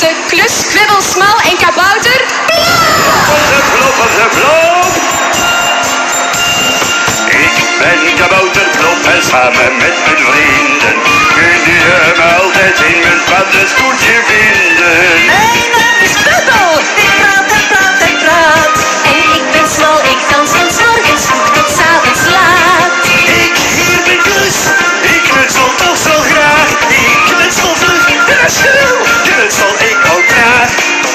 echte klus, kwibbel, smal en kabouter. Plop. Ik ben kabouter Plop en samen met mijn vrienden kunt u me altijd in mijn paddenstoeltje vinden. Mijn naam is Kwibbel, ik praat en praat en praat. En ik ben smal, ik dans van 's morgens vroeg tot 's avonds laat. Ik hier ben klus, ik knutsel toch zo graag. Ik knutsel vlug en schreeuw, knutsel ik ook graag.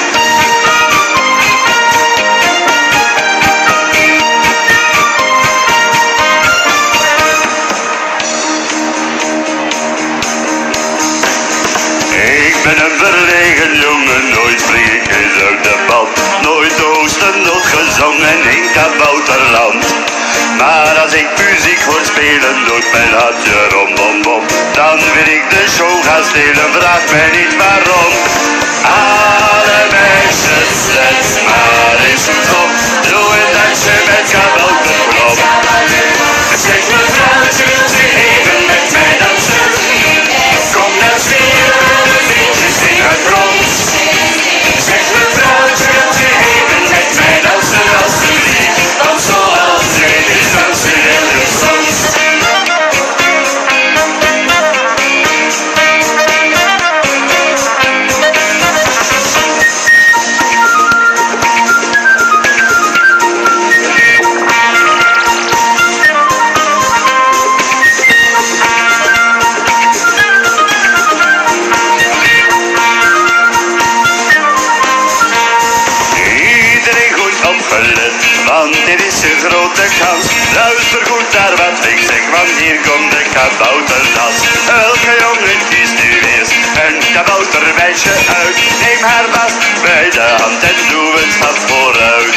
Ik ben een verlegen jongen, nooit vlieg ik eens uit de band. Nooit oosten, nooit gezongen in kabouterland. Maar als ik muziek hoor spelen, doet mijn hartje rom bom bom. Dan wil ik de show gaan stelen, vraag mij niet waarom. Alle meisjes, zet maar eens goed op. Doe een dansje met kabouterklop. Zeg mevrouwtje, wilt u even met mij dansen? Kom dan spelen, vriendjes in het rond. Zeg mevrouwtje, wilt u even met mij dansen alsjeblieft? Want zoals dit is dansen heel gezond. Want dit is een grote kans. Luister goed naar wat ik zeg, want hier komt de kabouterdans. Elke jongen kiest nu eerst een kaboutermeisje uit. Neem haar vast bij de hand en doe een stap vooruit.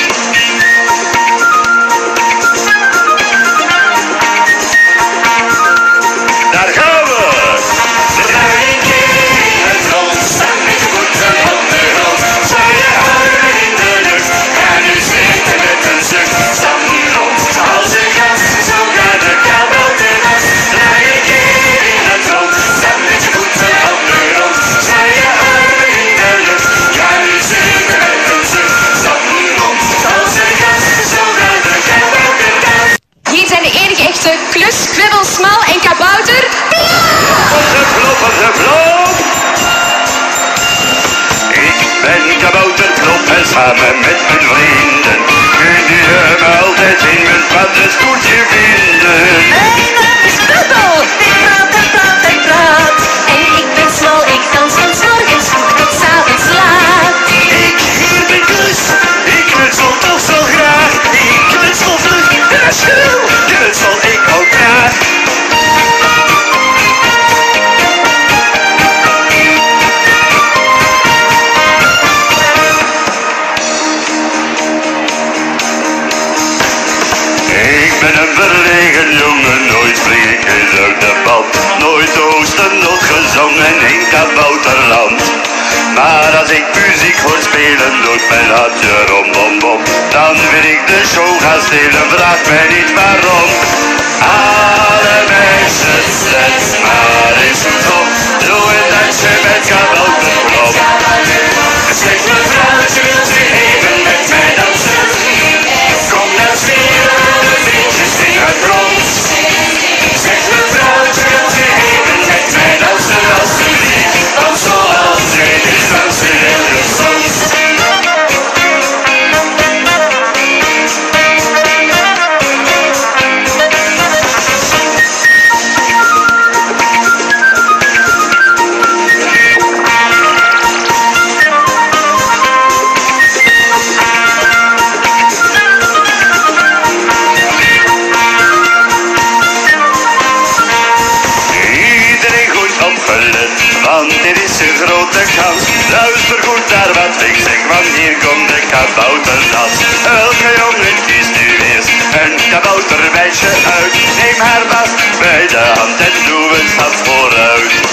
Daar gaan we! Draai een keer in het rond, sta met je voeten op de grond. Zwaai je armen in de lucht, ga nu zitten met een zucht. Stap rond als een gans, zo gaat de kabouterdans. Draai een keer in het rond, sta met je voeten op de grond. Zwaai je armen in de lucht, ga nu zitten met een zucht. Stap rond als een gans, zo gaat de kabouterdans. Hier zijn de enige echte klus, kwibbel, smal en kabouter. Plop. Ik ben kabouter Plop en samen met mijn vrienden kunt u me altijd in mijn paddenstoeltje vinden. Mijn naam is Kwibbel, ik praat en praat en praat. En ik ben smal, ik dans van 's morgens vroeg tot 's avonds laat. Ik hier ben klus, ik knutsel toch zo graag. Ik knutsel vlug en schreeuw, knutsel ik ook graag. Ik ben een verlegen jongen, nooit vlieg ik eens uit de band. Nooit oosten, nooit gezongen in kabouterland. Maar als ik muziek hoor spelen, doet mijn hartje rom bom bom. Dan wil ik de show gaan stelen, vraag mij niet waarom. Alle meisjes, zet maar eens goed op. Doe een dansje met kabouterklop. Zeg mevrouwtje, wilt u even met mij dansen? Kom dan spelen, vriendjes in het rond. Zeg mevrouwtje, wilt u even met mij dansen alsjeblieft? Want zoals dit is dansen heel gezond. Want dit is een grote kans. Luister goed naar wat ik zeg, want hier komt de kabouterdans. Elke jongen kiest nu eerst een kaboutermeisje uit. Neem haar vast bij de hand en doe een stap vooruit.